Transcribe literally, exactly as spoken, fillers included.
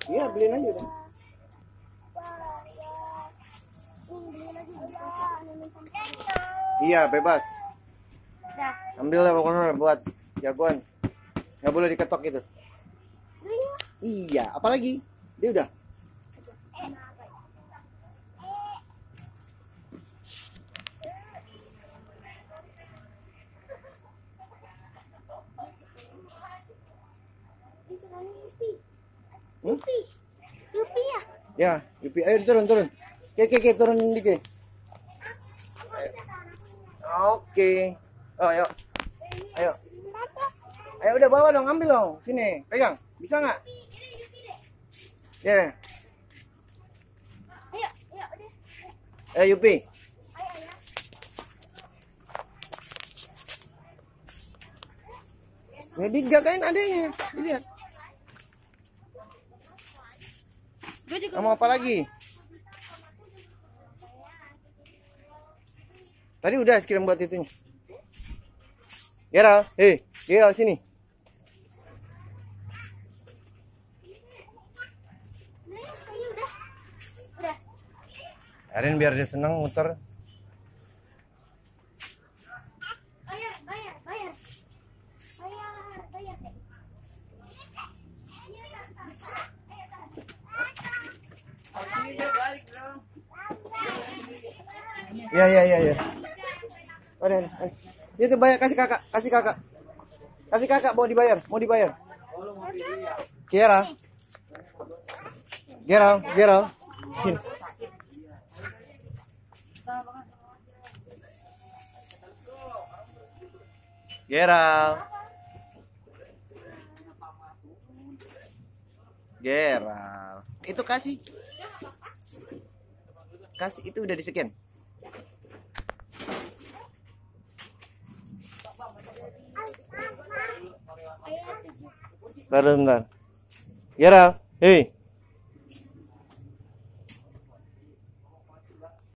Iya, beliin aja udah. Iya, bebas. Ambil lah pokoknya buat jagoan. Nggak boleh diketok gitu. Iya, apalagi? Dia udah. Hmm? Yupi ya? Ya, Yupi. Ayo turun, turun. Oke, oke, oke, turunin dikit. Oke. Oh, ayo. Ayo. Ayo udah bawa dong, ambil dong. Sini, pegang. Bisa nggak? Ya. Yeah. Ayo, ayo, udah. Ayo Yupi. Ayo, ayo. Jadi jagain adanya. Lihat. Kamu apa lagi? Tadi udah sekirim buat itunya. Geral, hei, Geral sini. Arin biar dia senang muter. Bayar, bayar, bayar. Bayar, bayar. Ya, ya, ya, ya. Ada, ada. Itu bayar, kasih kakak, kasih kakak. Kasih kakak, mau dibayar, mau dibayar. Geral. Geral, Geral. Sini. Geral. Geral. Itu kasih. Kasih itu udah di-scan. Bentar, bentar. Geral, hei.